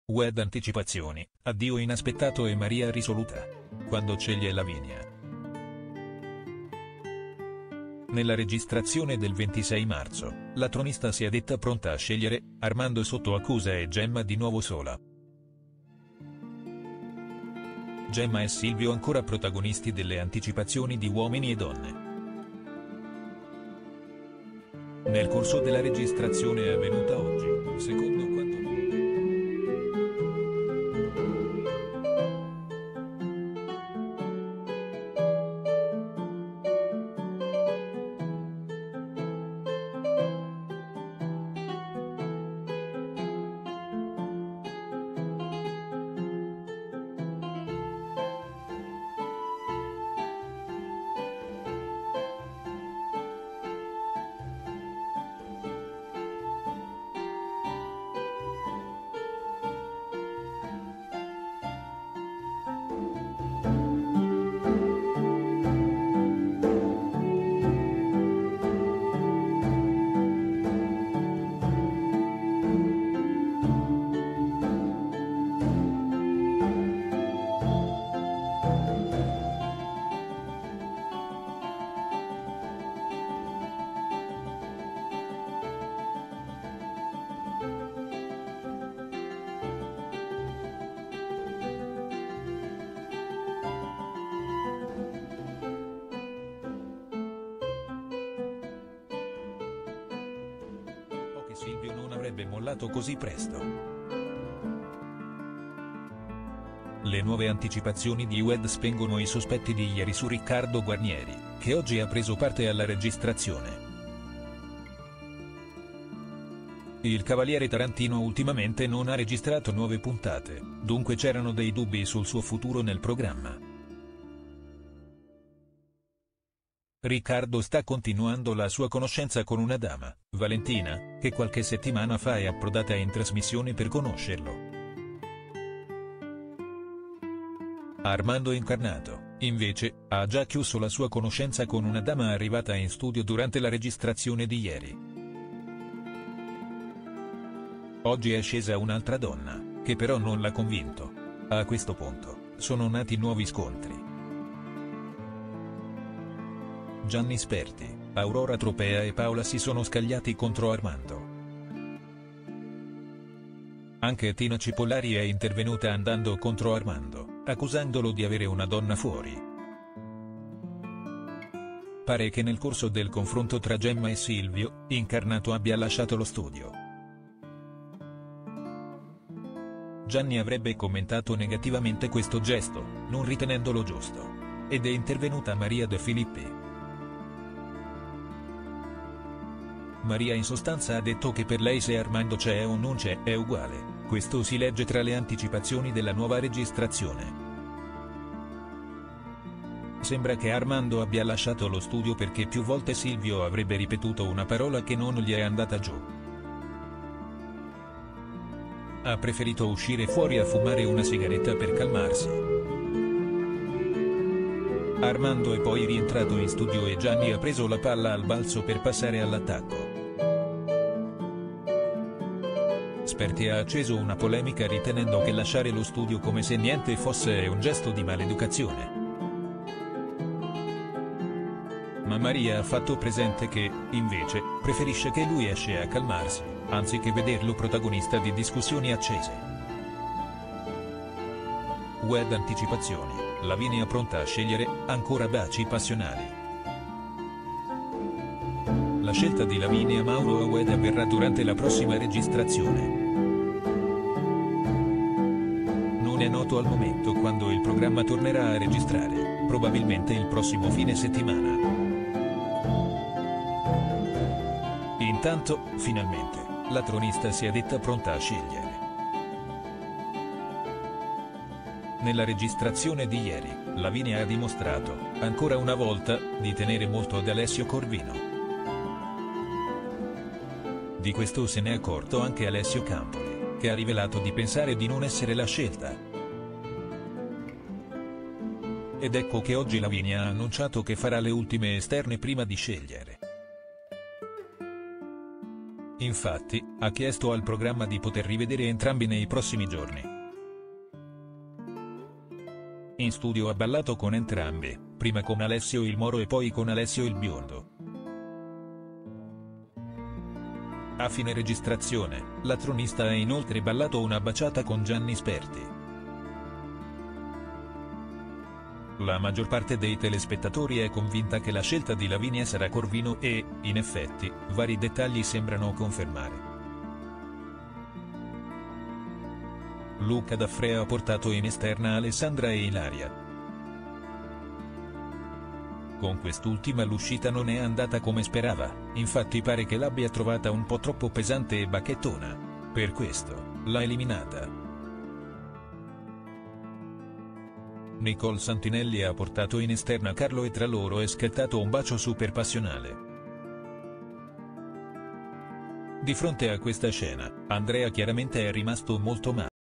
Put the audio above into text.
Wed anticipazioni, addio inaspettato e Maria risoluta. Quando sceglie Lavinia. Nella registrazione del 26 marzo, la tronista si è detta pronta a scegliere, Armando sotto accusa e Gemma di nuovo sola. Gemma e Silvio ancora protagonisti delle anticipazioni di Uomini e Donne. Nel corso della registrazione avvenuta oggi, secondo quanto Silvio non avrebbe mollato così presto. Le nuove anticipazioni di Wed spengono i sospetti di ieri su Riccardo Guarnieri, che oggi ha preso parte alla registrazione. Il cavaliere tarantino ultimamente non ha registrato nuove puntate, dunque c'erano dei dubbi sul suo futuro nel programma. Riccardo sta continuando la sua conoscenza con una dama, Valentina, che qualche settimana fa è approdata in trasmissione per conoscerlo. Armando Incarnato, invece, ha già chiuso la sua conoscenza con una dama arrivata in studio durante la registrazione di ieri. Oggi è scesa un'altra donna, che però non l'ha convinto. A questo punto, sono nati nuovi scontri. Gianni Sperti, Aurora Tropea e Paola si sono scagliati contro Armando. Anche Tina Cipollari è intervenuta andando contro Armando, accusandolo di avere una donna fuori. Pare che nel corso del confronto tra Gemma e Silvio, Incarnato abbia lasciato lo studio. Gianni avrebbe commentato negativamente questo gesto, non ritenendolo giusto. Ed è intervenuta Maria De Filippi. Maria in sostanza ha detto che per lei se Armando c'è o non c'è è uguale, questo si legge tra le anticipazioni della nuova registrazione. Sembra che Armando abbia lasciato lo studio perché più volte Silvio avrebbe ripetuto una parola che non gli è andata giù. Ha preferito uscire fuori a fumare una sigaretta per calmarsi. Armando è poi rientrato in studio e Gianni ha preso la palla al balzo per passare all'attacco. Sperti ha acceso una polemica ritenendo che lasciare lo studio come se niente fosse un gesto di maleducazione. Ma Maria ha fatto presente che, invece, preferisce che lui esce a calmarsi, anziché vederlo protagonista di discussioni accese. Wed anticipazioni, Lavinia pronta a scegliere, ancora baci passionali. La scelta di Lavinia Mauro a Wed avverrà durante la prossima registrazione. Non è noto al momento quando il programma tornerà a registrare, probabilmente il prossimo fine settimana. Intanto, finalmente, la tronista si è detta pronta a scegliere. Nella registrazione di ieri, Lavinia ha dimostrato, ancora una volta, di tenere molto ad Alessio Corvino. Di questo se n'è accorto anche Alessio Campoli, che ha rivelato di pensare di non essere la scelta. Ed ecco che oggi Lavinia ha annunciato che farà le ultime esterne prima di scegliere. Infatti, ha chiesto al programma di poter rivedere entrambi nei prossimi giorni. In studio ha ballato con entrambi, prima con Alessio il Moro e poi con Alessio il Biondo. A fine registrazione, la tronista ha inoltre ballato una baciata con Gianni Sperti. La maggior parte dei telespettatori è convinta che la scelta di Lavinia sarà Corvino e, in effetti, vari dettagli sembrano confermare. Luca D'Affrea ha portato in esterna Alessandra e Ilaria. Con quest'ultima l'uscita non è andata come sperava, infatti pare che l'abbia trovata un po' troppo pesante e bacchettona. Per questo, l'ha eliminata. Nicole Santinelli ha portato in esterna Carlo e tra loro è scattato un bacio super passionale. Di fronte a questa scena, Andrea chiaramente è rimasto molto male.